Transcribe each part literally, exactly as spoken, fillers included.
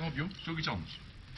Kom op, jong. Zoek iets anders.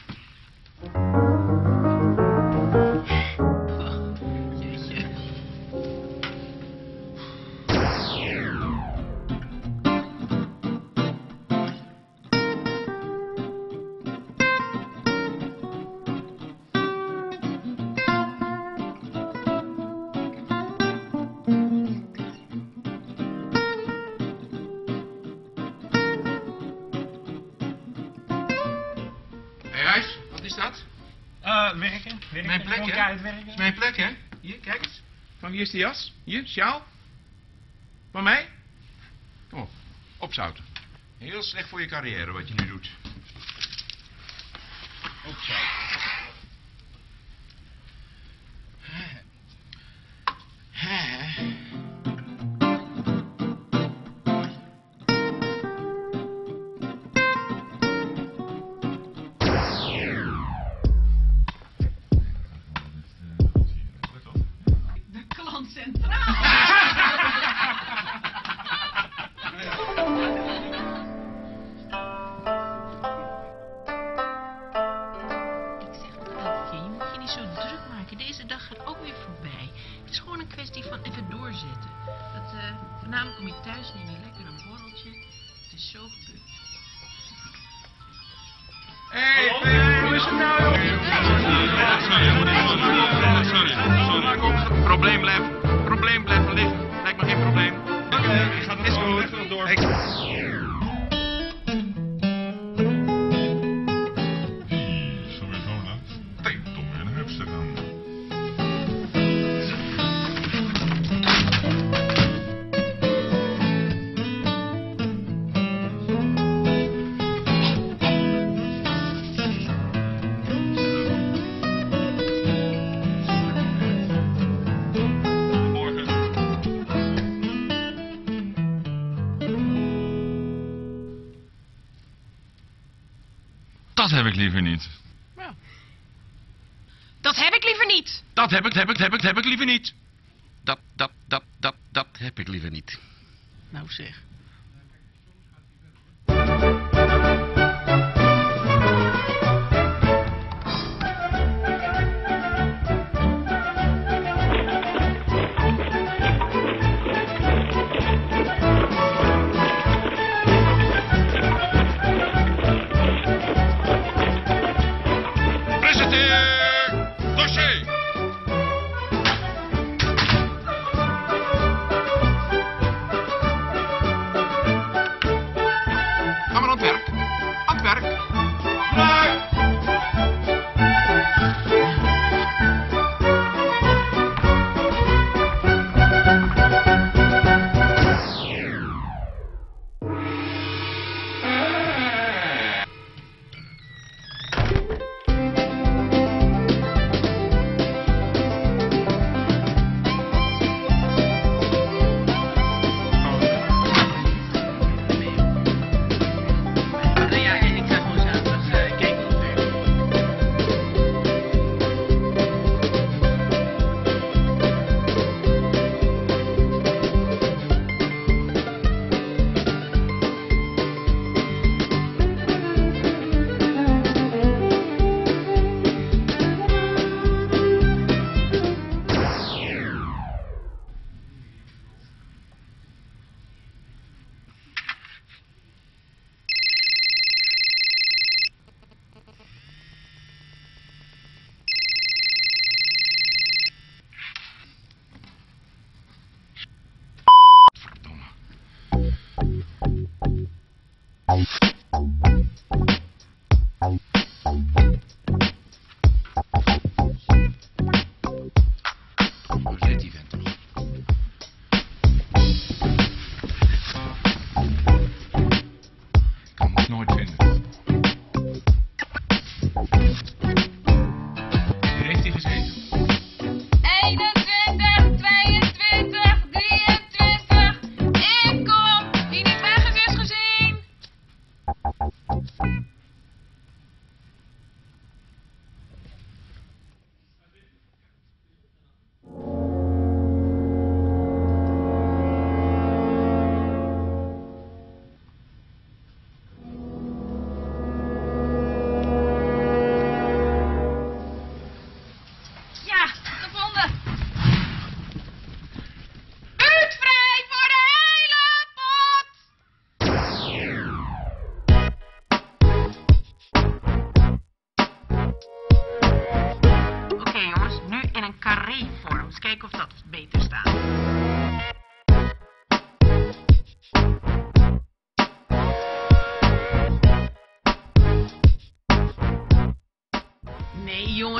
Wat is dat? Uh, werken. werken. Mijn plek, hè? Uitwerken. Dat is mijn plek, hè? Hier, kijk eens. Van wie is die jas? Hier, sjaal. Van mij? Kom op, opzouten. Heel slecht voor je carrière wat je nu doet. Opzouten. Deze dag gaat ook weer voorbij. Het is gewoon een kwestie van even doorzetten. Dat, uh, vanavond kom je thuis en neem je lekker een borreltje. Het is zo gebeurd. Hé, hey, hoe is het nou, joh? Sorry, sorry. Probleem blijft, probleem blijft liggen. Lijkt me geen probleem. Oké, okay, ik ga het gewoon echt door. Ik... Sowieso net. Tijd om weer naar huis te gaan. Dat heb ik liever niet. Ja. Dat heb ik liever niet. Dat heb ik, heb ik, heb ik, heb ik liever niet. Dat, dat, dat, dat, dat heb ik liever niet. Nou zeg.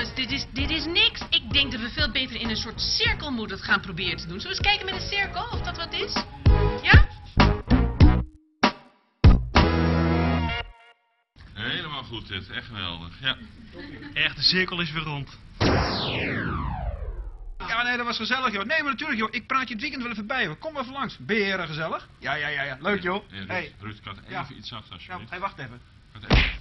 jongens, dit is, dit is niks. Ik denk dat we veel beter in een soort cirkel moeten het gaan proberen te doen. Zullen we eens kijken met een cirkel, of dat wat is? Ja? Helemaal goed dit, echt geweldig. Ja. Echt, de cirkel is weer rond. Ja, nee, dat was gezellig, joh. Nee, maar natuurlijk, joh. Ik praat je het weekend wel even bij. Kom even langs. Beren gezellig. Ja, ja, ja, ja. Leuk, joh. Hey, Ruud, Hey. Ruud, kan het Ja. even iets zachter Ja, alsjeblieft? hey, wacht even. Kan het even-